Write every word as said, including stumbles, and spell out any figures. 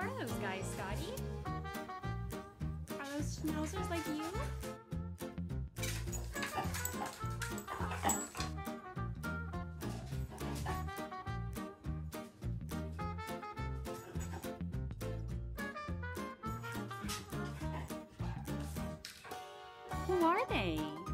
are those guys, Scotty? Are those schnauzers like you? Who are they?